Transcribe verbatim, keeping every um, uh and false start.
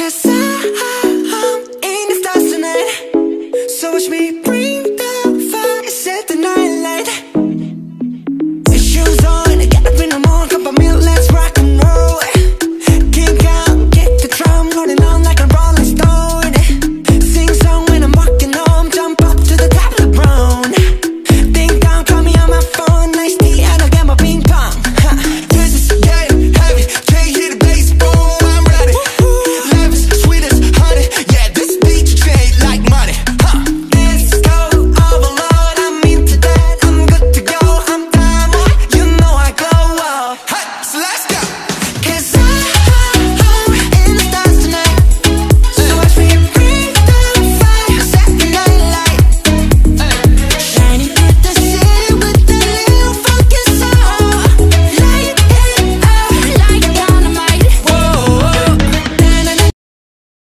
Cause I, I'm in the stars tonight. So watch me breathe.